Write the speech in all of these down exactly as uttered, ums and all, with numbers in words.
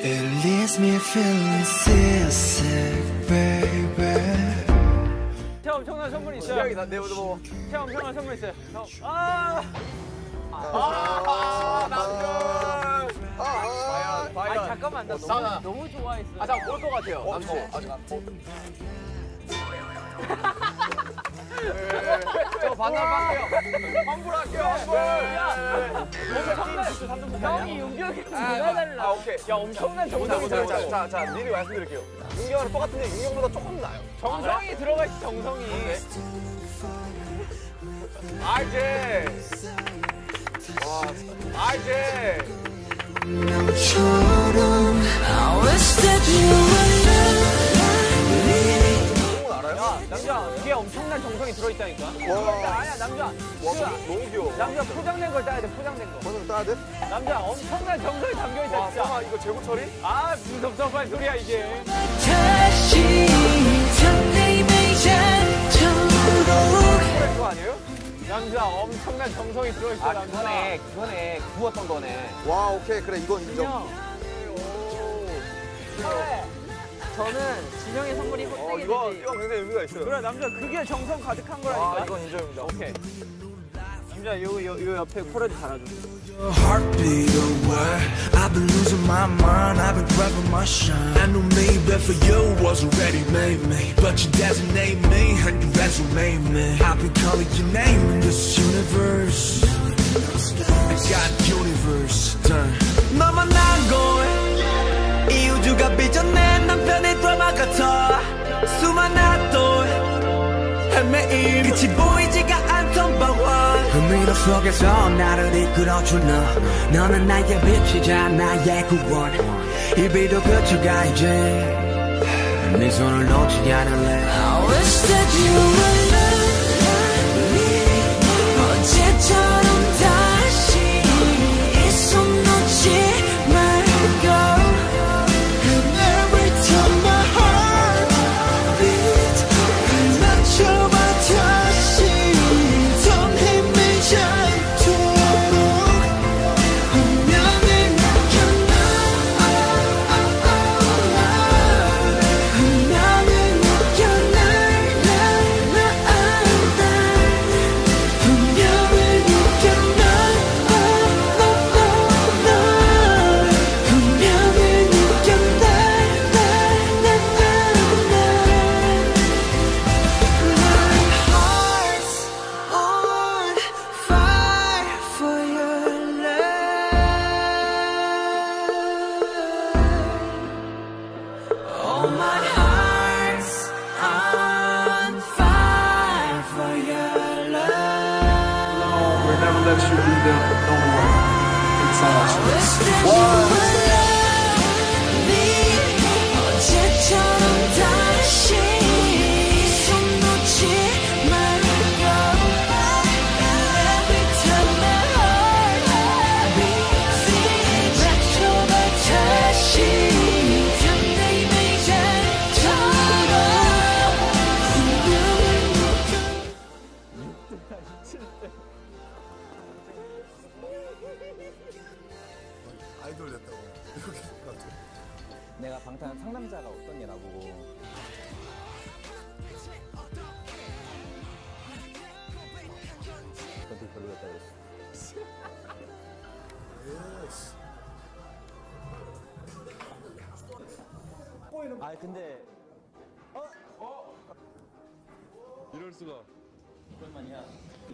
It leaves me feeling sick, baby. 제가 엄청난 선물이 있어요. 여기 다 내어도 뭐. 제가 엄청난 선물 있어요. 아! 아, 남준. 아, 과연. 아, 잠깐만, 나 너무, 너무 좋아했어. 아, 잠깐 뭘 것 같아요. 어, 남준. 저, 아, 저, 저 반납할게요. 환불할게요, 환불. 형이 윤경이랑 뭐가 달라. 아, 오케이. 야, 엄청난 정성이 자, 자, 들어가고. 자, 자, 미리 말씀드릴게요. 윤경이랑 똑같은데 윤경보다 조금 나아요. 정성이 들어가 있어, 정성이. 아, 이제. 와, 아, 이제. 야, 남자, 뒤에 엄청난 정성이 들어있다니까. 와. 아니야, 남자. 와, 너무 귀여워. 남자 포장된 걸 따야 돼, 포장된 거. 번호를 따야 돼? 남자, 엄청난 정성이 담겨있다, 와, 진짜. 설마 이거 재고 처리? 아, 무슨 섭섭한 소리야, 이게. 그거 아니에요? 남자, 엄청난 정성이 들어있어, 아, 남자. 그거네, 그거네. 구웠던 거네. 와, 오케이. 그래, 이건 인정. 형. 저는 진영의 선물이 어, 헛되게 이거, 되지. 이거 굉장히 의미가 있어요. 그래, 남자, 그게 정성 가득한 거라니까. 아, 이건 인정입니다. 오케이. 남자, 요, 요, 요 옆에 코레도 달아줘. Heartbeat away. I've been losing my mind. I've been grabbing my shine. I knew maybe for you was already made me, but you designate me and you resume me. I've been calling your name in this universe. I got universe done. 너만 난 걸. 이 우주가 빚어낸 남편의 드라마 같아. 수많은 또 헤매임 끝이 보이지가 않던 방황. 흥미로 속에서 나를 이끌어준 너. 너는 나의 빛이자 나의 구원. 이 비도 그쳐가 이제 네 손을 놓지 않을래. I wish that you were me. 어제처럼 다시 이 손 놓지 말고. And every time my heart beats 맞춰봐 다시 더 힘들지 않도록 운명을 느껴나. 운명을 느껴나. 운명을 느껴나. 운명을 느껴나. My heart's on fire for your love. Oh, my heart's on fire for your love. We'll never let you be the only one. It's all. Wish that you would love me. 어제처럼 다시 손 놓지 말고. Every time my heart beats 맞춰봐 다시 설레임이 닿도록 운명을 느껴. 아이돌 됐다고 이렇게 같아. 내가 방탄 상남자가 어떤 게 나보고. 그것도 별로였다 그랬어. 아 근데 이럴 수가. 오랜만이야.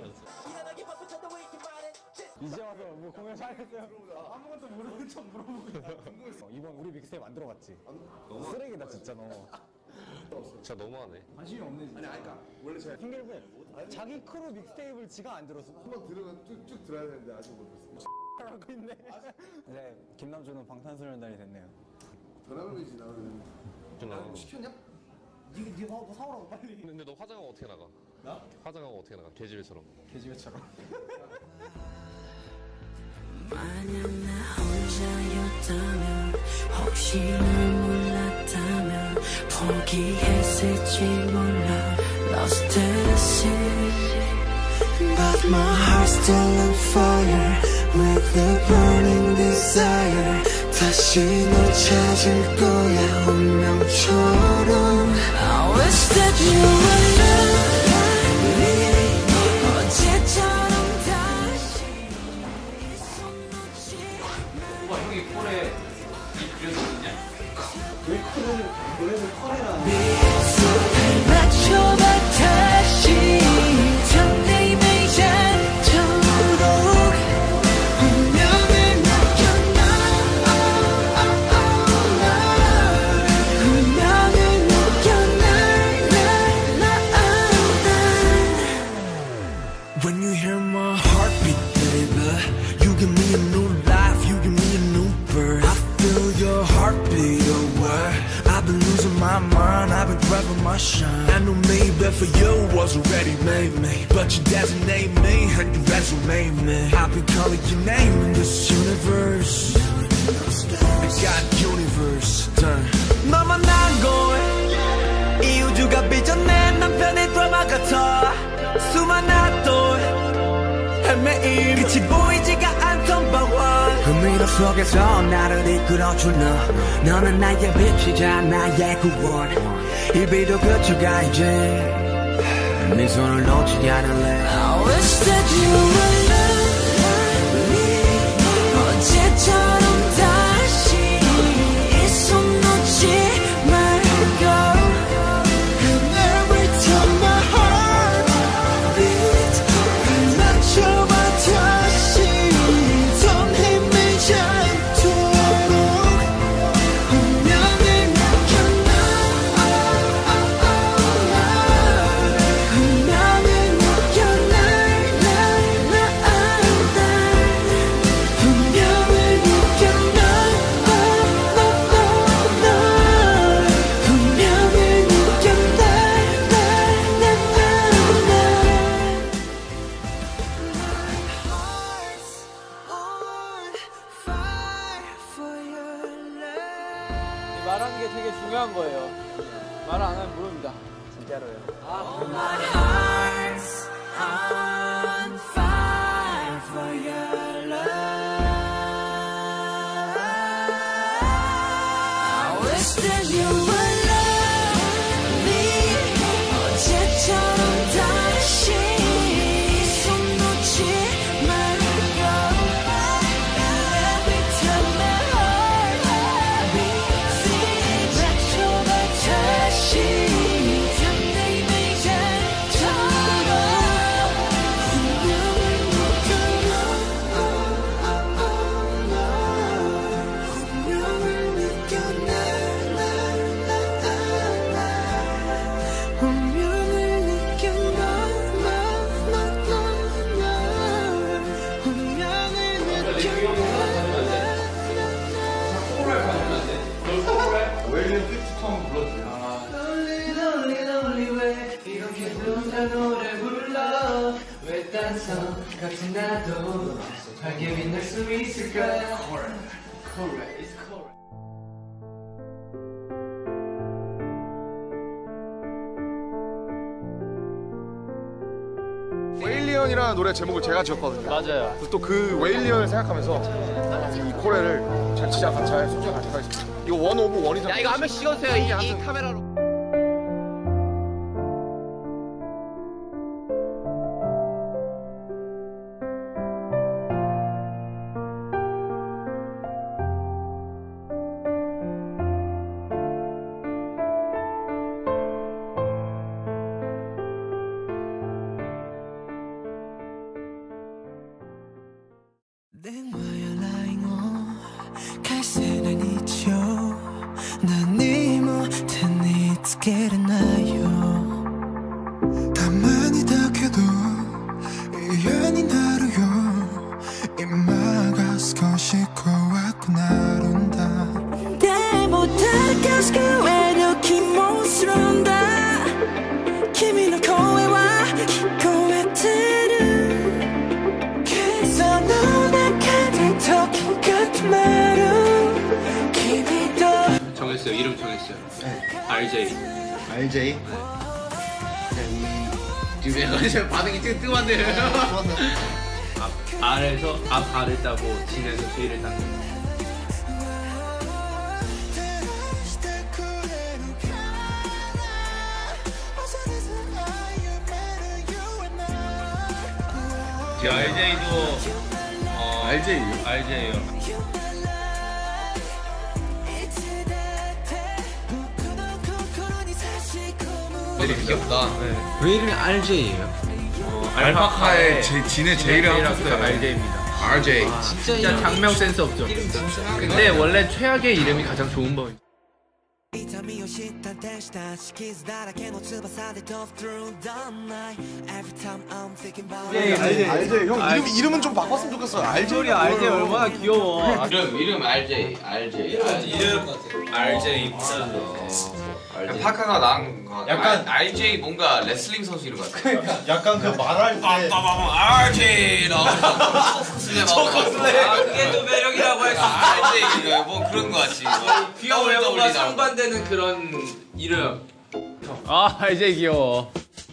이제 와서 뭐 공연 잘했어요? 아무것도 모르는 척 물어보고 있다. 어, 이번 우리 믹스테이프 안 들어봤지? 쓰레기다 진짜 너. 진짜 너무하네. 관심이 없는. 아니, 아니, 그러니까 원래 제가 핑계를 자기 크루 믹스테이프를 지가 안 들었어. 한번 들으면 쭉쭉 들어야 되는데 아직 못 들었어. 하고 있네. 네, 김남준은 방탄소년단이 됐네요. 변화물이지 나는. 좀 시켰냐? 니, 니가 뭐 사오라고 빨리. 근데 너 화장하고 어떻게 나가? 나? 화장하고 어떻게 나가? 개집애처럼. 개집애처럼. 만약 나 혼자였다면 혹시 널 몰랐다면 포기했을지 몰라. Lost at sea. But my heart's still on fire with the burning desire. 다시 널 찾을 거야 운명처럼 I wish that you were lovely 어제처럼 다시 손 놓지 오빠 형이 콜에 이 그려졌냐? 왜 컬을 노래를 컬해라. 미소를 맞춰봐 다시 설레임을 않도록 운명을 느껴나 운명을 느껴나 When you hear my heartbeat baby You give me a new life, you give me a new birth I feel your heartbeat away I've been losing my mind, I've been grabbing my shine I knew maybe for you was already made me But you designate me and you resume me I've been calling your name in this universe I got universe done 너만 난 걸 이 우주가 빚어낸 남편의 드라마 같아 수많은 또 헤매임 끝이 보이지가 않던 방황 그 미로 속에서 나를 이끌어줄 너 너는 나의 빛이자 나의 구원 이 비도 그쳐가 이제 네 손을 놓지 않을래 I wish that you were lovely 어제처럼 다시 이 손 놓지 말고 And every time my heart beats 맞춰봐 다시 던 힘들지 않도록 운명을 느껴나 운명을 느껴나 운명을 느껴나 운명을 느껴나 말하는 게 되게 중요한 거예요. 말 안 하면 모릅니다. 진짜로요. My heart's on fire for your love. I wish that you were lovely. 어제처럼 다시 손 놓지 말고. Every time my heart beats, 맞춰봐 다시. 같은 나도 밝게 빛날 수 있을까? Correct, it's correct. 웨일리언이라는 노래 제목을 제가 지었거든요. 맞아요. 또 그 웨일리언을 생각하면서 이 코레를 잘 진짜 잘 손질 같이 하겠습니다. 이거 원 오브 원이상. 야 이거 한 명씩 찍어주세요. 이, 이 카메라로. Then why you're lying on 갈색은 잊죠 난 이 못한 잊겠나요 가만히 닥해도 이연이 나루요 입마가少し怖くなるんだでも誰か救える気もするんだ君の声は聞こえてる 정했어요. 이름 정했어요. 네. 알제이. 알제이? 지금 약간 반응이 뜨, 뜨거운데요. 앞, R에서 앞 R을 따고 진에서 J를 따고 알제이도 어, 알제이요? 알제이요. 되게 귀엽다. 왜 이름이 알제이예요? 어, 알파카의 제, 진의 제이를 합쳤어요. 알제이입니다. 알제이. 진짜, 진짜 장명 센스 없죠. 근데 원래 최악의 이름이 가장 좋은 법이죠. 알제이. 알제이. 형 이름, 이름은 좀 바꿨으면 좋겠어요. 알제이. 알제이 얼마나 귀여워. 이름 이름 알제이 알제이 이름 알제이. 파카가 나은 거 같아. 약간 알제이 뭔가 레슬링 선수 이름 같아. 약간 그 말할 때. 알제이 저 코슬레. 아 그게 또 매력이라고 할 수 있지. 알제이 뭐 그런 거 같지. 귀여워요. 뭔가 상반되는 그런 이름. 아 알제이 귀여워.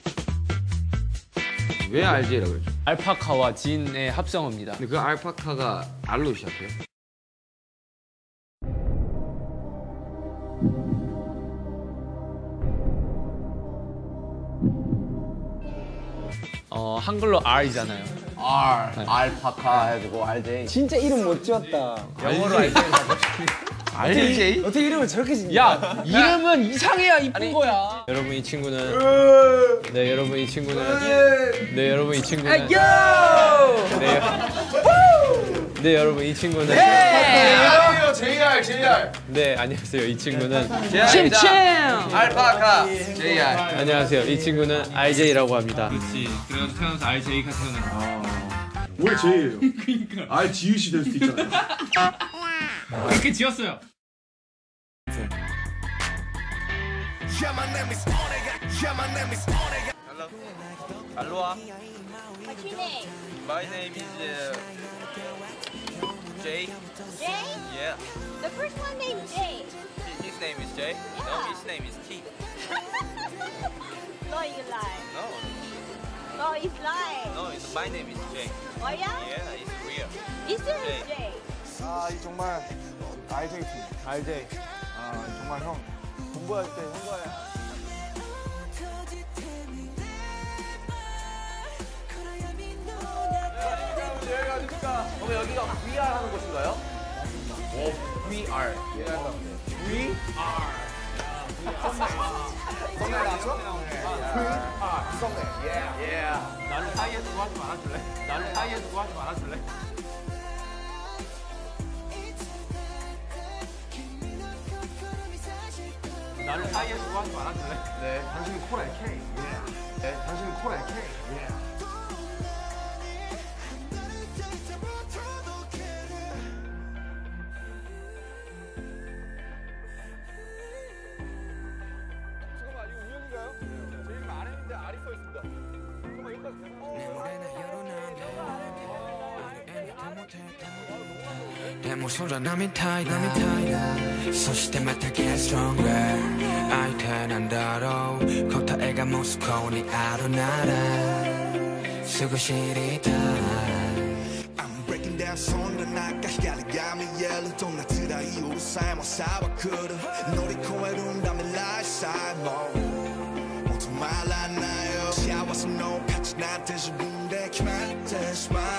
왜 알제이라고 그러죠? 알파카와 진의 합성어입니다. 근데 그 알파카가 알로 시작해요? 어 한글로 R이잖아요. R 알파카 해가지고 알제이. 진짜 이름 못 지었다. 영어로 알제이. 알제이? 어떻게 이름을 저렇게 짓냐? 야 이름은 이상해야 이쁜 거야. 여러분 이 친구는 네 여러분 이 친구는 네 여러분 이 친구는 네, 네 여러분 이 친구는 제이알이요. 제이알. 제이알. 네 안녕하세요 이 친구는 침침 알파카 제이알. 안녕하세요 이 친구는 알제이라고 합니다. 그렇지. 그래서 태어나서 알제이가 태어난 왜 제이예요? 그러니까. 알 지읒이 될 수도 있잖아요. 그렇게 지었어요. 알로하. What's your name? My name is uh, Jay. Jay? Yeah. The first one named Jay. His name is Jay. No, his name is Keith. No, you lie. No, No, it's lie. no, it's, my name is Jay. Oh yeah? Yeah, it's real. It's really Jay. 아, 이 정말 알제이 팀. 알제이. 아, 정말 형 공부할 때 형과의 그럼 여기가 브이알 하는 곳인가요? 브이알. 썸네 나왔어? 썸네. 예. 나를 사이에 두고 하지 말아줄래? 나를 사이에 두고 하지 말아줄래? 나를 사이에 두고 하지 말아줄래? 네, 당신은 콜에 K. 예. 네, 당신은 콜에 K. 예. 잠깐만, 이거 우연인가요? 제 이름 안 했는데 알이 써 있습니다. 잠깐만, 여기까지 되나? でも空並みたいなそしてまた get stronger 相手なんだろう答えがモスコにあるならすぐ知りたい I'm breaking down そんな中光が見えるどんな辛いうるさいもさは来る乗り越えるんだ未来さえももう止まらないよ幸せの価値なんて自分で決まってしまう